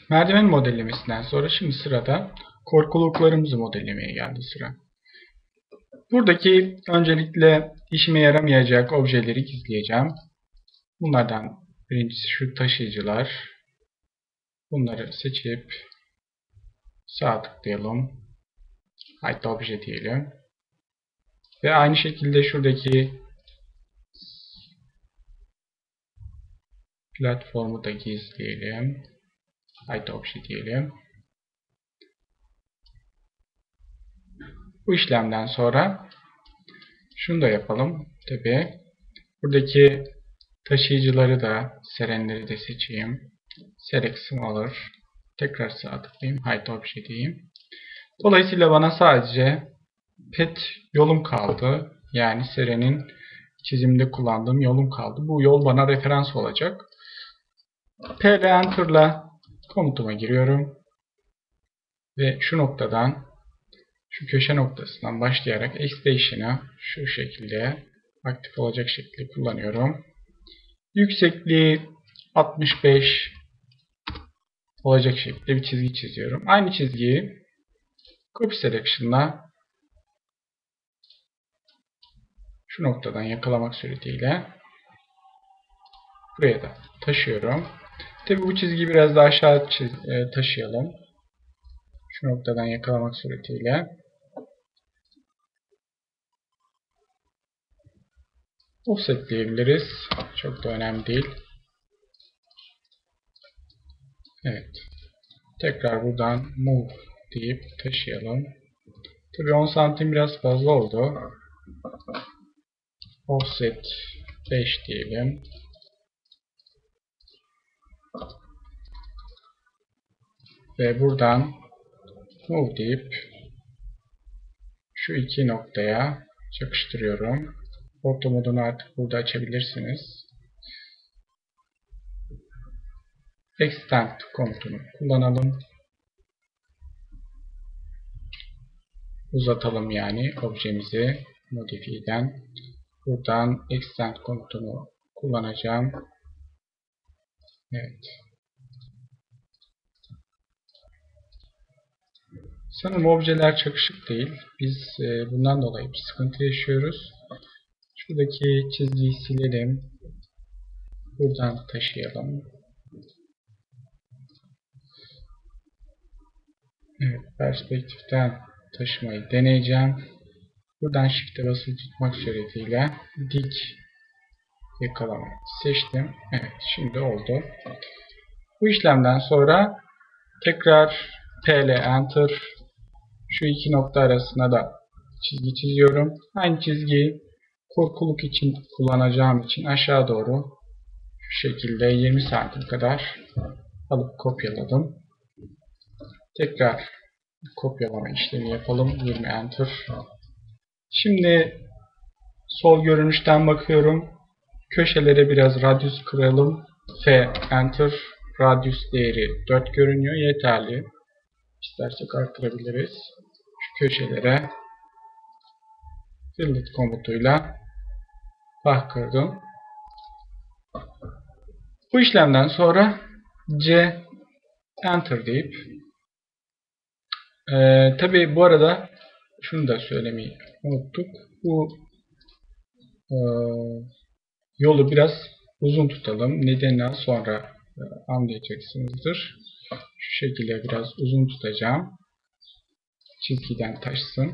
Merdiven modellemesinden sonra şimdi sırada korkuluklarımızı modellemeye geldi sıra. Buradaki öncelikle işime yaramayacak objeleri gizleyeceğim. Bunlardan birincisi şu taşıyıcılar. Bunları seçip sağ tıklayalım. Hide obje diyelim. Ve aynı şekilde şuradaki platformu da gizleyelim. Hide obje diyelim. Bu işlemden sonra şunu da yapalım. Tabii buradaki taşıyıcıları da, serenleri de seçeyim. Select Smaller. Tekrar sağa tıklayayım. Hide obje diyeyim. Dolayısıyla bana sadece pet yolum kaldı. Yani serenin çizimde kullandığım yolum kaldı. Bu yol bana referans olacak. PL Enter'la komutuma giriyorum. Ve şu noktadan, şu köşe noktasından başlayarak Extension'ı şu şekilde aktif olacak şekilde kullanıyorum. Yüksekliği 65 olacak şekilde bir çizgi çiziyorum. Aynı çizgiyi Copy Selection'la şu noktadan yakalamak suretiyle buraya da taşıyorum. Tabi bu çizgiyi biraz daha aşağı taşıyalım. Şu noktadan yakalamak suretiyle. Offset diyebiliriz. Çok da önemli değil. Evet. Tekrar buradan Move deyip taşıyalım. Tabi 10 santim biraz fazla oldu. Offset 5 diyelim. Ve buradan Move deyip şu iki noktaya çakıştırıyorum. Orta modunu artık burada açabilirsiniz. Extend komutunu kullanalım. Uzatalım yani objemizi modifiyeden. Buradan extend komutunu kullanacağım. Evet. Sanırım objeler çakışık değil. Biz bundan dolayı bir sıkıntı yaşıyoruz. Şuradaki çizgiyi silelim. Buradan taşıyalım. Evet, perspektiften taşımayı deneyeceğim. Buradan Shift'e basılı tutmak suretiyle dik yakalamayı seçtim. Evet, şimdi oldu. Bu işlemden sonra tekrar PL Enter, şu iki nokta arasına da çizgi çiziyorum. Aynı çizgiyi korkuluk için kullanacağım için aşağı doğru şu şekilde 20 santim kadar alıp kopyaladım. Tekrar kopyalama işlemi yapalım. 20 Enter. Şimdi sol görünüşten bakıyorum. Köşelere biraz radius kıralım. F Enter. Radius değeri 4 görünüyor. Yeterli. İstersek artırabiliriz. Şu köşelere fillet komutuyla kırdım. Bu işlemden sonra C Enter deyip tabi bu arada şunu da söylemeyi unuttuk. Bu yolu biraz uzun tutalım. Nedenini sonra anlayacaksınızdır. Şu şekilde biraz uzun tutacağım. Çizgiden taşsın.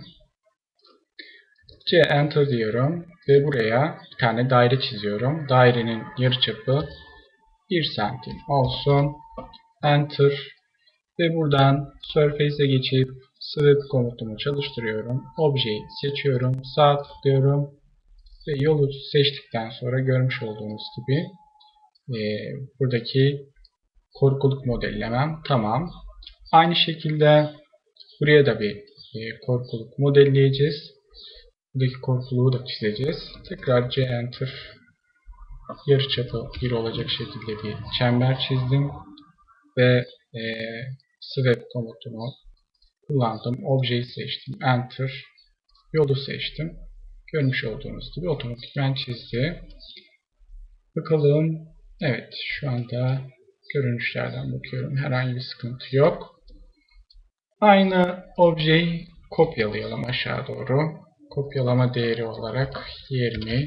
C Enter diyorum ve buraya bir tane daire çiziyorum. Dairenin yarıçapı 1 santim olsun. Enter ve buradan Surface'e geçip Sweep komutumu çalıştırıyorum. Objeyi seçiyorum. Sağ tıklıyorum ve yolu seçtikten sonra görmüş olduğunuz gibi buradaki korkuluk modellemem tamam. Aynı şekilde buraya da bir korkuluk modelleyeceğiz. Buradaki korkuluğu da çizeceğiz. Tekrar C Enter, yarıçapı 1 olacak şekilde bir çember çizdim ve Sweep komutunu kullandım. Objeyi seçtim. Enter, yolu seçtim. Görmüş olduğunuz gibi otomatikman çizdi. Bakalım. Evet, şu anda Görünüşlerden bakıyorum. Herhangi bir sıkıntı yok. Aynı objeyi kopyalayalım aşağı doğru. Kopyalama değeri olarak 20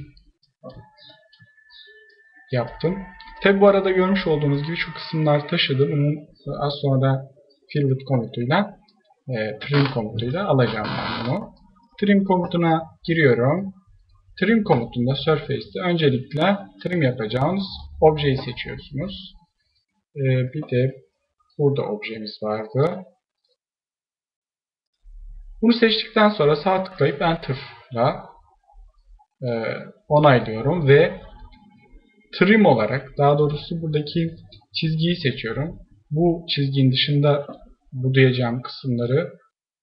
yaptım. Tabi bu arada görmüş olduğunuz gibi şu kısımlar taşıdı. Bunun az sonra fillet komutuyla trim komutuyla alacağım ben bunu. Trim komutuna giriyorum. Trim komutunda Surface'te öncelikle trim yapacağınız objeyi seçiyorsunuz. Bir de burada objemiz vardı. Bunu seçtikten sonra sağ tıklayıp Enter'la onaylıyorum ve trim olarak, daha doğrusu buradaki çizgiyi seçiyorum. Bu çizginin dışında budayacağım kısımları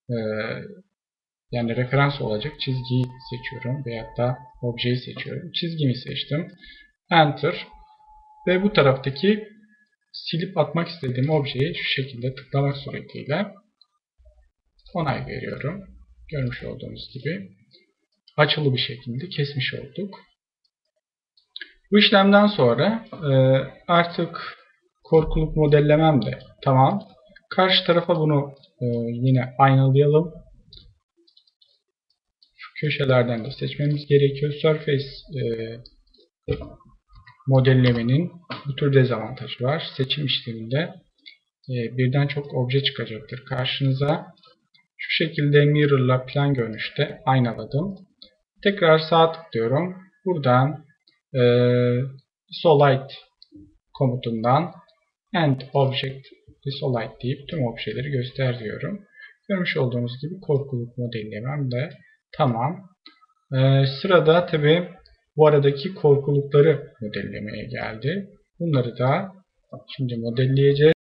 yani referans olacak çizgiyi seçiyorum veyahut da objeyi seçiyorum. Çizgimi seçtim. Enter ve bu taraftaki silip atmak istediğim objeyi şu şekilde tıklamak suretiyle onay veriyorum. Görmüş olduğunuz gibi açılı bir şekilde kesmiş olduk. Bu işlemden sonra artık korkuluk modellemem de tamam. Karşı tarafa bunu yine aynalayalım. Şu köşelerden de seçmemiz gerekiyor. Surface modellemenin bu tür dezavantajı var. Seçim işleminde birden çok obje çıkacaktır karşınıza. Şu şekilde mirror'la plan görünüşte aynaladım. Tekrar sağ tıklıyorum. Buradan isolate komutundan end object isolate deyip tüm objeleri göster diyorum. Görmüş olduğunuz gibi korkuluk modellemem de tamam. Sırada tabi bu aradaki korkulukları modellemeye geldi. Bunları da şimdi modelleyeceğiz.